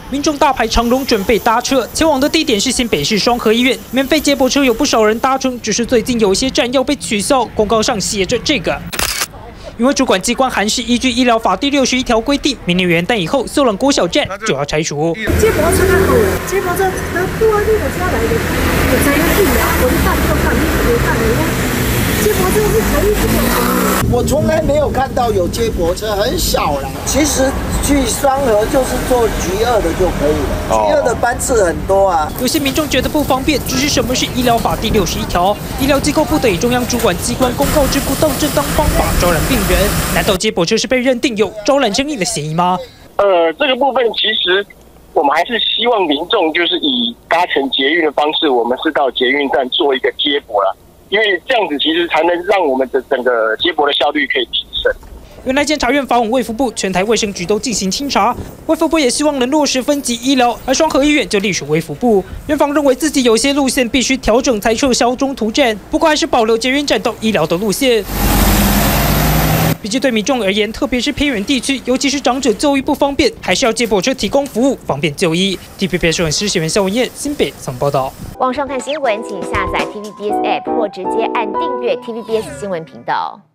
民众大排长龙准备搭车，前往的地点是新北市双和医院。免费接驳车有不少人搭乘，只是最近有些站要被取消，公告上写着这个。 因为主管机关还是依据医疗法第61条规定，明年元旦以后，秀朗国小站就要拆除。 接驳车较好，接驳车那多你就下来的，就才要去啊！我就大家都看，你怎么看的？接驳车是可以的。 我从来没有看到有接驳车，很少啦。其实去双和就是坐局2的就可以了，局2的班次很多啊。 有些民众觉得不方便，只是什么是医疗法第61条？医疗机构不得以中央主管机关公告之不当正当方法招揽病人。难道接驳车是被认定有招揽争议的嫌疑吗？ 这个部分其实我们还是希望民众就是以搭乘捷运的方式，我们是到捷运站做一个接驳啦。 因为这样子其实才能让我们的整个接驳的效率可以提升。 原来监察院法务卫福部、全台卫生局都进行清查，卫福部也希望能落实分级医疗，而双和医院就隶属卫福部。院方认为自己有些路线必须调整才撤销中途站，不过还是保留捷运站到医疗的路线。毕竟对民众而言，特别是偏远地区，尤其是长者就医不方便，还是要接驳车提供服务，方便就医。TVBS 新闻师谢元肖文燕新北曾报道。 网上看新闻，请下载 TVBS App 或直接按订阅 TVBS 新闻频道。